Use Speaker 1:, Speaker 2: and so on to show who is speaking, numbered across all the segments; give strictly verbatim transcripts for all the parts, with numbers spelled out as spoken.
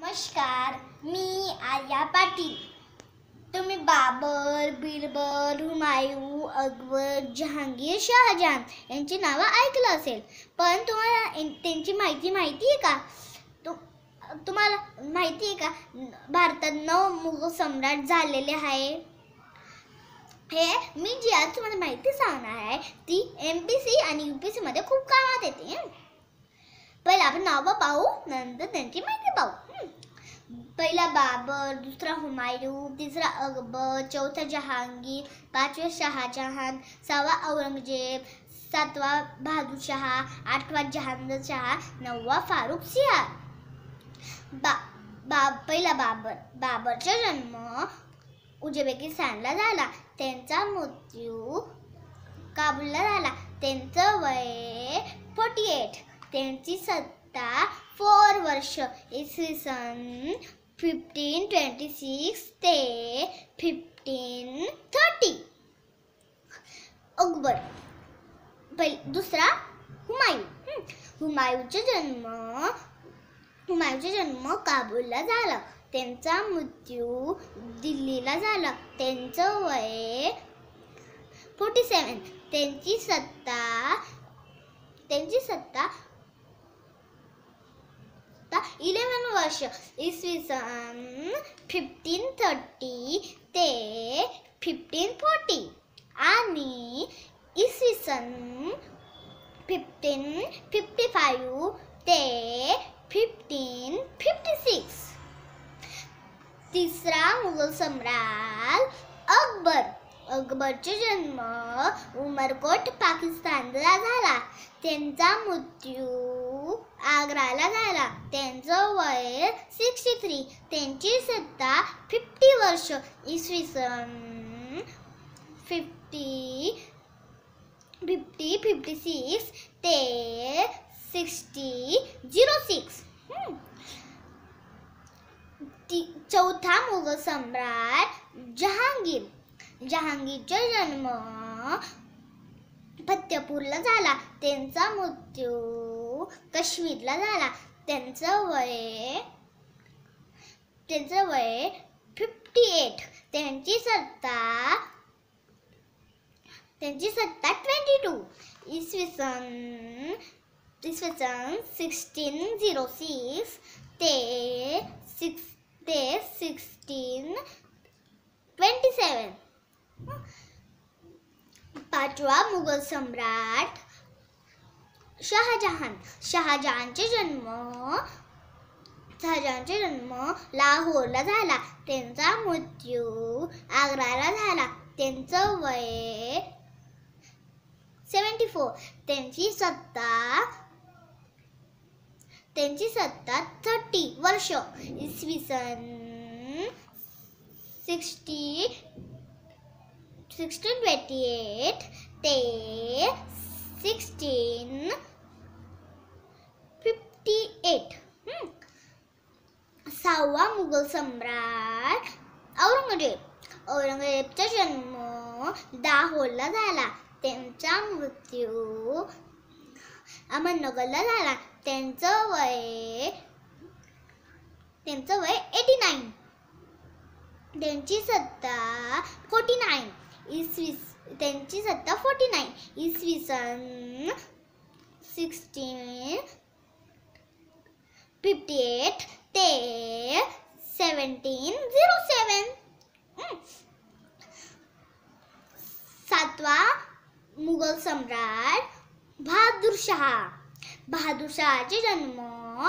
Speaker 1: नमस्कार, मी आर्या पाटील. तुम्ही बाबर, बिरबल, हुमायूं, अकबर, जहांगीर, शहाजहान यांची नावं ऐकलं असेल, पण तुम्हाला त्यांची माहिती माहिती आहे का? तु तुम्हाला माहिती आहे का भारतात नऊ मुघल सम्राट झालेले आहे? हे मी जी आज तुम्हाला माहिती सांगणार आहे ती एम पी सी आणि यू पी सी मध्ये खूप कामात येते. पहिला आपण नावं पाहू, नंतर त्यांची माहिती पाहू. पहिला बाबर, दुसरा हुमायूं, तिसरा अकबर, चौथा जहांगीर, पाचवा शहाजहान, सहावा औरंगजेब, सातवा बहादूर शाह, आठवा जहांगीर शाह, नववा फारुख सियार. बा, बा पहिला बाबर. बाबरचा जन्म उझबेकिस्तानला झाला. त्यांचा मृत्यू काबूलला झाला. त्यांचं वय फोर्टी एट. त्यांची सत्ता फोर वर्ष इसवी सन फिफ्टीन ट्वेंटी सिक्स ते फिफ्टीन थर्टी. अकबर. पहिला दुसरा हुमायूं. हुमायूंचा जन्म हुमायूंचा जन्म काबूलला झाला. त्यांचा मृत्यू दिल्लीला झाला. त्यांचं वय फोर्टी सेवन. त्यांची सत्ता त्यांची सत्ता इलेवन वर्ष इसवी सन फिफ्टीन थर्टी ते फिफ्टीन फोर्टी आणि इसवी सन फिफ्टीन फिफ्टी फाईव्ह ते फिफ्टीन फिफ्टी सिक्स. तिसरा मुघल सम्राट अकबर. अकबरचा जन्म उमरकोट पाकिस्तानला झाला. त्यांचा मृत्यू आग्राला झाला. त्यांचं वय सिक्स्टी थ्री. त्यांची सत्ता फिफ्टी वर्ष इसवी सन फिफ्टी फिफ्टी फिफ्टी सिक्स ते सिक्स्टी झिरो सिक्स. चौथा मुघल सम्राट जहांगीर. जहांगीरचा जन्म फतेपूरला झाला. त्यांचा मृत्यू काश्मीरला झाला. त्यांचं वय त्यांचं वय फिफ्टी एट. त्यांची सत्ता त्यांची सत्ता ट्वेंटी टू इसवी सन इसवी सन सिक्स्टीन झिरो सिक्स ते सिक्स ते सिक्स्टीन ट्वेंटी सेवन. पाचवा मुघल सम्राट शहाजहान. शहाजहानचा जन्म शहाजहानचा जन्म लाहोरला झाला. त्यांचा मृत्यू आग्राला झाला. त्यांचं वय सेव्हन्टी फोर. त्यांची सत्ता त्यांची सत्ता थर्टी वर्ष इसवी सन सिक्स्टी सिक्स्टीन ट्वेंटी एट ते सिक्स्टीन फिफ्टी एट. सहावा मुघल सम्राट औरंगजेब. औरंगजेबचा जन्म दाहोरला झाला. त्यांचा मृत्यू अहमदनगरला झाला. त्यांचं वय त्यांचं वय एटी नाईन. त्यांची सत्ता फोर्टी नाईन इसवी त्यांची सत्ता फोर्टी नाईन इसवी सन सिक्स्टीन फिफ्टी एट ते सेवन्टीन झिरो सेवन. सातवा मुघल सम्राट बहादूर शाह. बहादूर शाहचा जन्म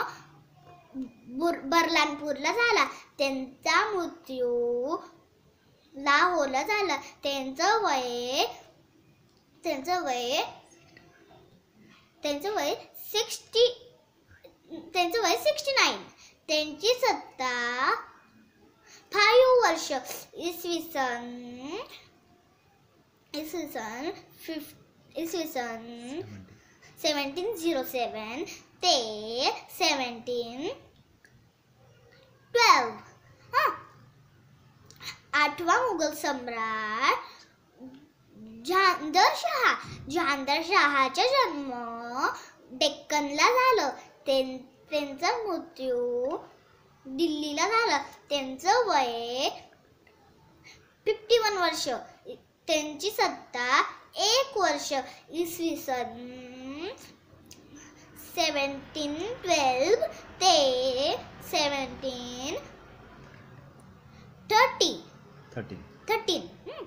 Speaker 1: बरलानपूरला झाला. त्यांचा मृत्यू लाहोरला झाला. त्यांचं वय त्यांचं वय त्यांचं वय सिक्स्टी त्यांचं वय सिक्स्टी नाईन. त्यांची सत्ता फाईव्ह वर्ष इसवी सन इसवी सन फिफ इसवी सन सेवन्टीन झिरो सेवन ते सेवन्टीन ट्वेल्व. आठवा मुघल सम्राट जहांगीर शाह. जहांगीर शाहचा जन्म डेक्कनला झाला. त्यांचा मृत्यू दिल्लीला झाला. त्यांचं वय फिफ्टी वन वर्ष. त्यांची सत्ता एक वर्ष. इसवी सन सेवन्टीन ट्वेल्व ते सेवन्टीन थर्टी
Speaker 2: थर्टीन
Speaker 1: थर्टीन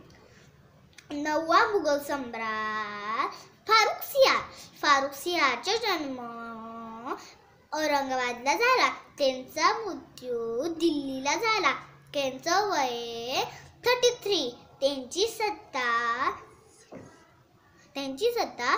Speaker 1: नववा मुघल सम्राट फारुखसियार. फारुखसियारचा जन्म औरंगाबादला झाला. त्यांचा मृत्यू दिल्लीला झाला. त्यांचं वय थर्टी थ्री. त्यांची सत्ता त्यांची सत्ता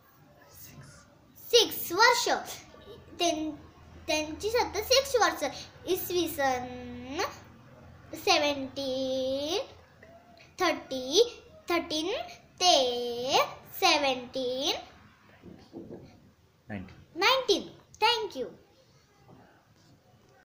Speaker 1: सिक्स वर्ष. त्यांची सत्ता सिक्स वर्ष. इसवी सन सेवन्टीन थर्टी थर्टीन ते सेवन्टीन
Speaker 2: नाईन्टीन
Speaker 1: नाईन्टीन. थँक्यू.